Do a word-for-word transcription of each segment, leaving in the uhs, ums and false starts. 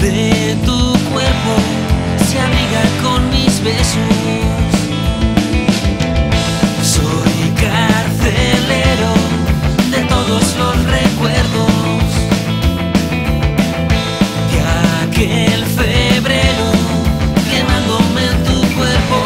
de tu cuerpo se abriga con mis besos. Soy carcelero de todos los recuerdos de aquel febrero quemándome en tu cuerpo.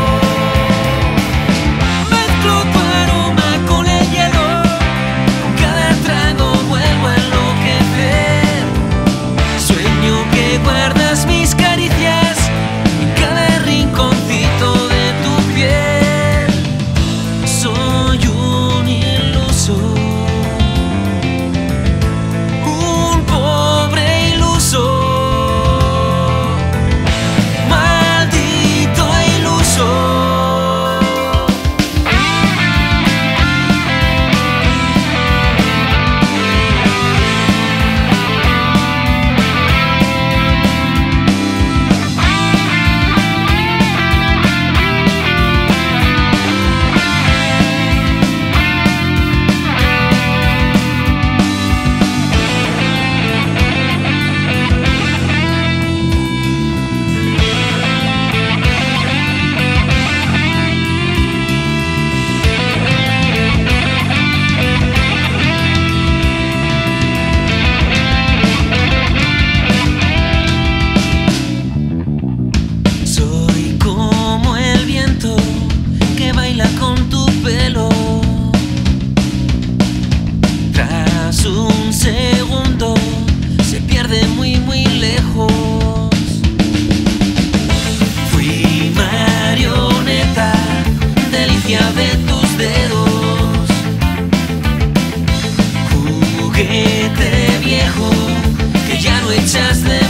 Mezclo tu aroma con el hielo, con cada trago vuelvo a enloquecer. Sueño que guardas mis caricias en cada rinconcito de tu piel. Soy un iluso, un pobre iluso, maldito iluso. Soy como el viento que baila con tu pelo. Tras un segundo se pierde muy muy lejos. Fui marioneta, delicia de tus dedos, juguete viejo que ya no echas de